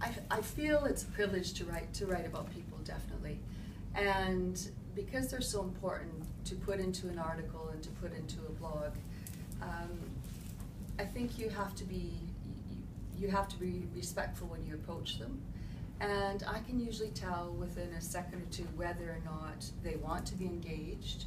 I feel it's a privilege to write about people, definitely. And because they're so important to put into an article and to put into a blog, I think you have to be respectful when you approach them. And I can usually tell within a second or two whether or not they want to be engaged.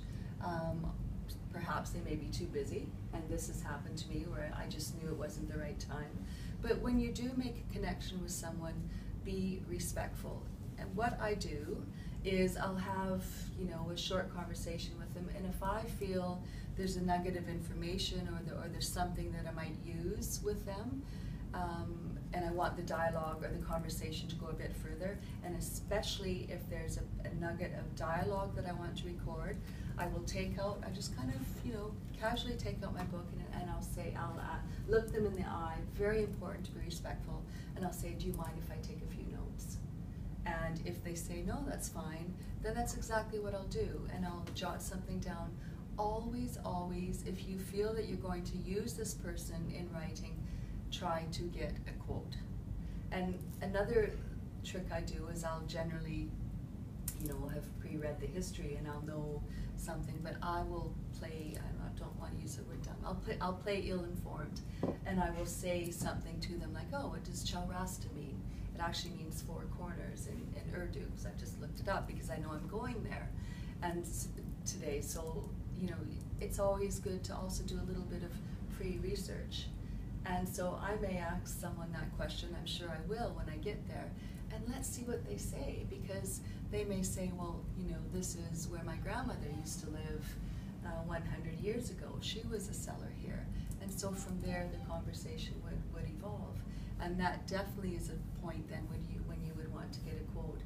Perhaps they may be too busy, and this has happened to me where I just knew it wasn't the right time. But when you do make a connection with someone, be respectful. And what I do is I'll have, you know, a short conversation with them, and if I feel there's a nugget of information or there's something that I might use with them, and I want the dialogue or the conversation to go a bit further, and especially if there's a nugget of dialogue that I want to record, I will I just kind of, you know, casually take out my book and I'll say, I'll look them in the eye, very important to be respectful, and I'll say, do you mind if I take a few notes? And if they say, no, that's fine, then that's exactly what I'll do, and I'll jot something down. Always, always, if you feel that you're going to use this person in writing, try to get a quote. And another trick I do is I'll generally, you know, have pre-read the history and I'll know something, but I will play, I don't want to use the word dumb, I'll play ill-informed, and I will say something to them like, oh, what does Chaurasta mean? It actually means four corners in Urdu, because I've just looked it up because I know I'm going there and today. So, you know, it's always good to also do a little bit of free research. And so I may ask someone that question, I'm sure I will when I get there, and let's see what they say, because they may say, well, you know, this is where my grandmother used to live 100 years ago. She was a seller here. And so from there, the conversation would evolve. And that definitely is a point then when you would want to get a quote.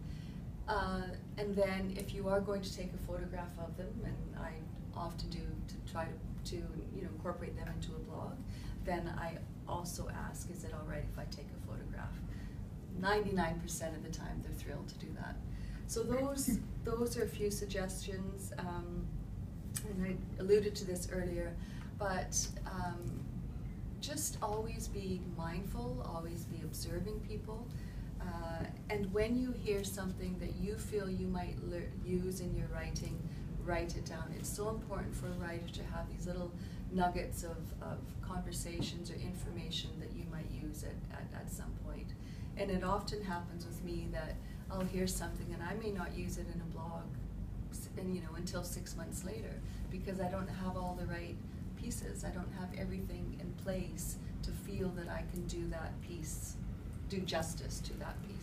And then if you are going to take a photograph of them, and I often do to try to you know, incorporate them into a blog, then I also ask, is it all right if I take a photograph? 99% of the time they're thrilled to do that. So those are a few suggestions, and I alluded to this earlier, but just always be mindful, always be observing people, and when you hear something that you feel you might use in your writing, write it down. It's so important for a writer to have these little nuggets of conversations or information that you might use at some point. And it often happens with me that I'll hear something and I may not use it in a blog, and, you know, until 6 months later, because I don't have all the right pieces. I don't have everything in place to feel that I can do that piece, do justice to that piece.